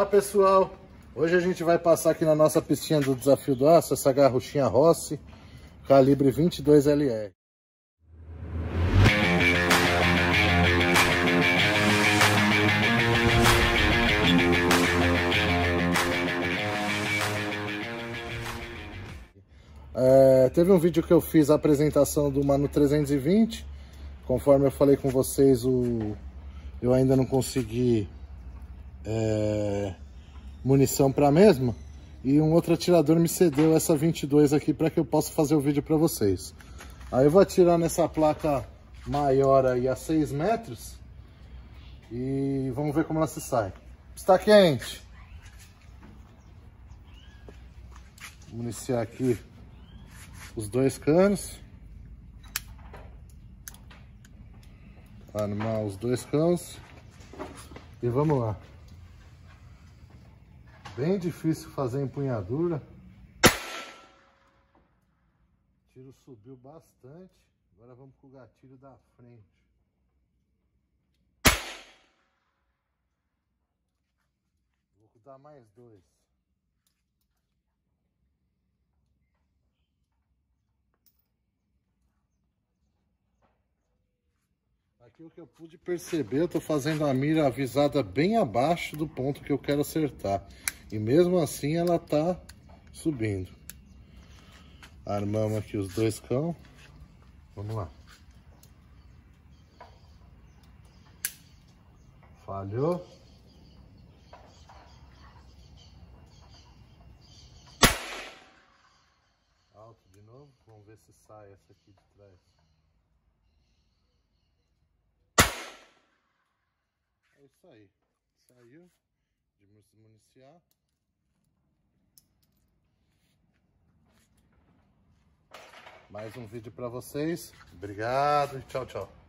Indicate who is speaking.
Speaker 1: Fala pessoal, hoje a gente vai passar aqui na nossa pistinha do Desafio do Aço, essa garruchinha Rossi, calibre 22 LR. Teve um vídeo que eu fiz a apresentação do Manu 320, conforme eu falei com vocês, eu ainda não consegui munição para a mesma, e um outro atirador me cedeu essa 22 aqui para que eu possa fazer o vídeo para vocês. Aí eu vou atirar nessa placa maior aí a 6 metros e vamos ver como ela se sai. Está quente. Vou municiar aqui os dois canos, armar os dois canos e vamos lá. Bem difícil fazer empunhadura. O tiro subiu bastante. Agora vamos com o gatilho da frente. Vou dar mais dois. Aqui o que eu pude perceber, eu tô fazendo a mira avisada bem abaixo do ponto que eu quero acertar. E mesmo assim ela tá subindo. Armamos aqui os dois cão. Vamos lá. Falhou. Alto de novo. Vamos ver se sai essa aqui de trás. É isso aí. Saiu de municiar. Mais um vídeo para vocês. Obrigado e tchau, tchau.